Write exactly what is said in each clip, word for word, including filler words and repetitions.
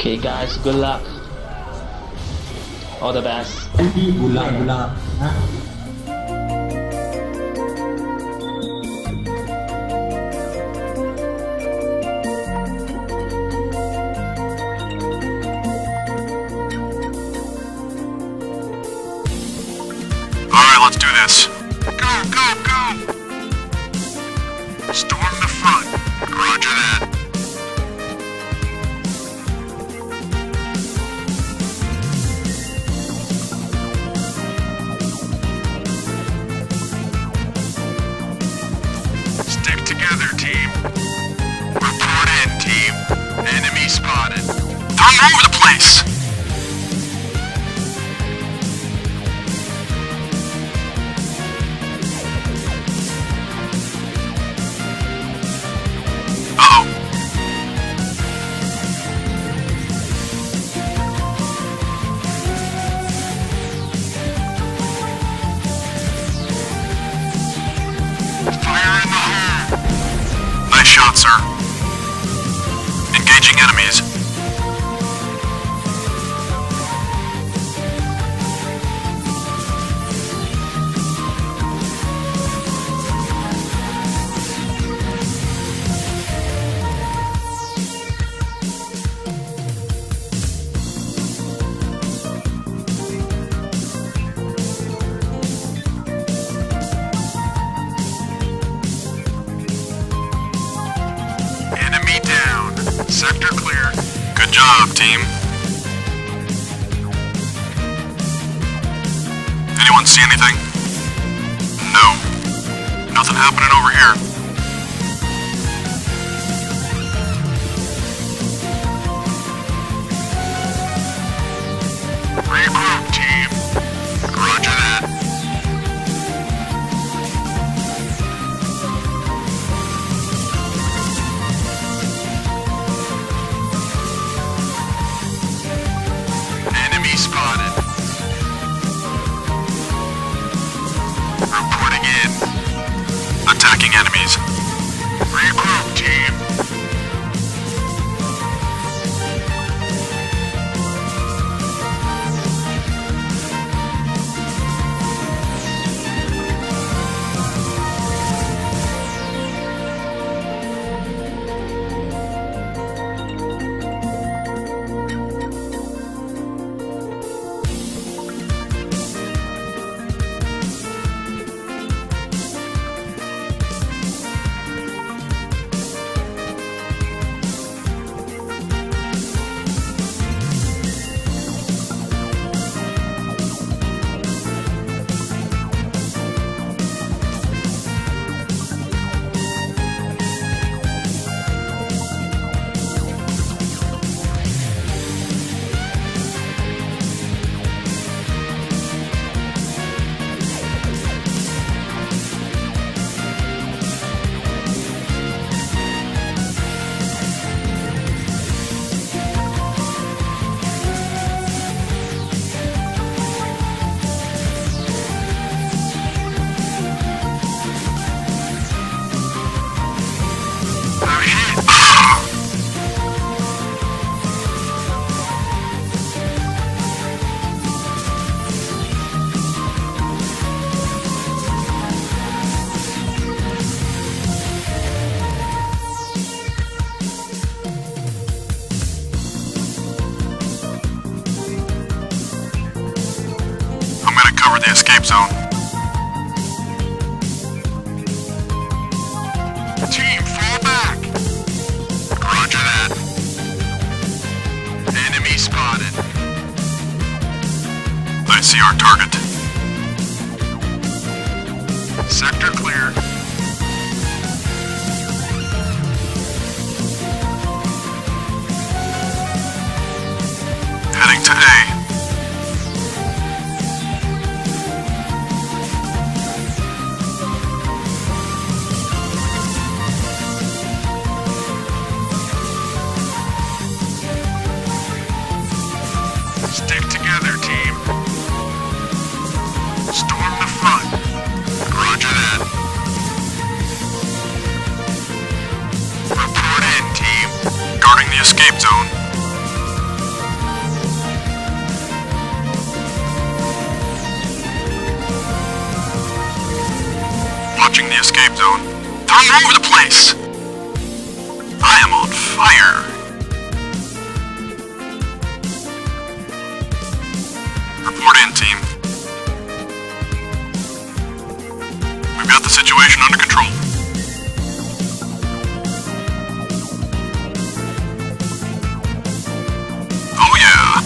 Okay, guys, good luck. All the best. พี่บุลาบุลาฮะ Alright, let's do this. Go, go, go! Storm the front. Roger that. Stick together, team. Report in, team. Enemy spotted. They're all over the place! Uh-oh. Fire in the hole! Nice shot, sir. Engaging enemies. Enemy down. Sector clear. Good job, team. Anyone see anything? No. Nothing happening over here. Regroup, team. Roger that. Enemy spotted. Reporting in. Attacking enemies. Regroup, team. They're hit. I'm gonna cover the escape zone. Team, fall back! Roger that. Enemy spotted. I see our target. Sector clear. Heading to A. Stick together, team. Storm the front. Roger that. Report in, team. Guarding the escape zone. zone. They're all over the place! I am on fire! Report in, team. We've got the situation under control. Oh yeah!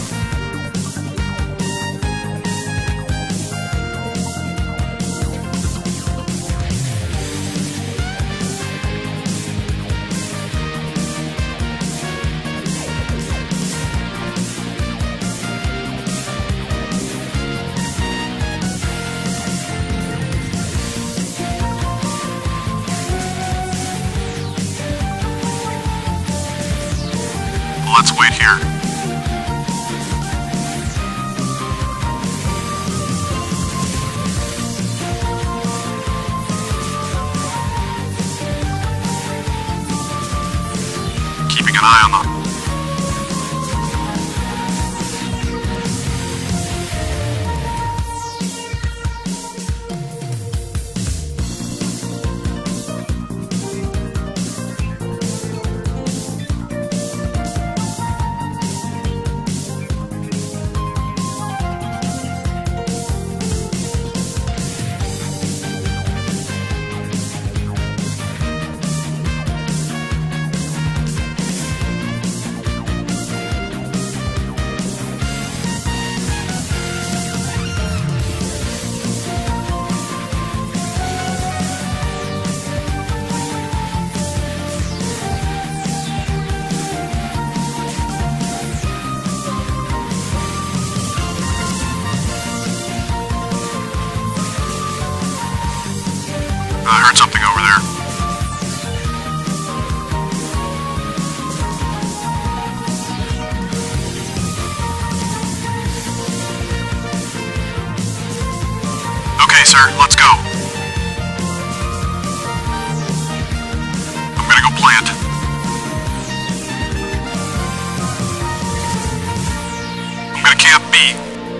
Let's wait here. Keeping an eye on them. I heard something over there. Okay, sir, let's go. I'm gonna go plant. I'm gonna camp B.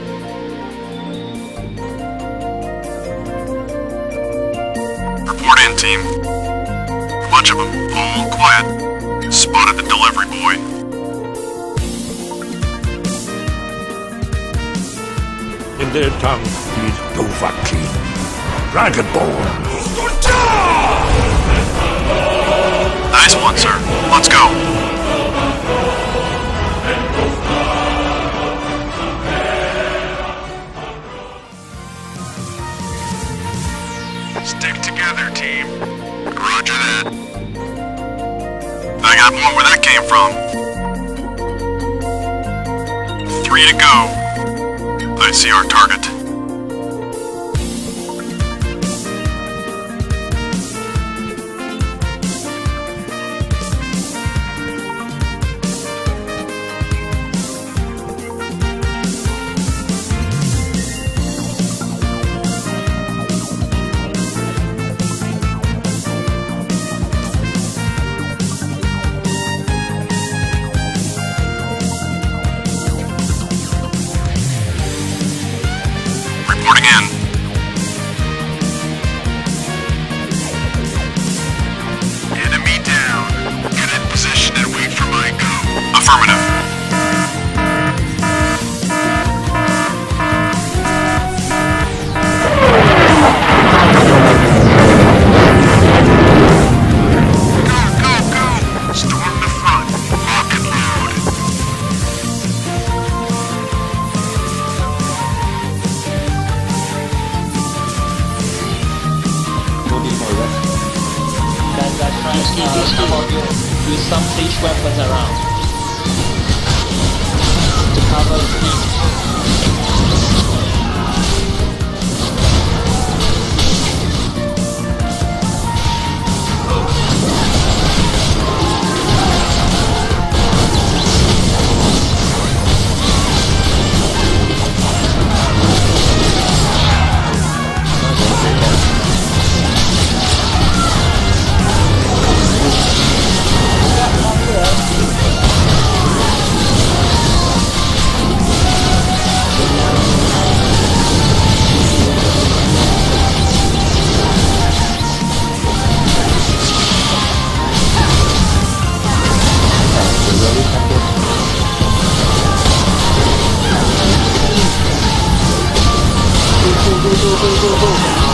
Report in, team. A bunch of them, all quiet. Spotted the delivery boy. In their tongue is Dovahkiin, Dragonborn. Nice one, sir. Let's go. Stick together, team. Roger that. I got more where that came from. Three to go. I see our target. Reporting in. Enemy down. Get in position and wait for my go. Affirmative. Go, go, go! Storm the front. Lock and load. That, that's right. Uh, some of you use some siege weapons around to cover the field. go, go, go.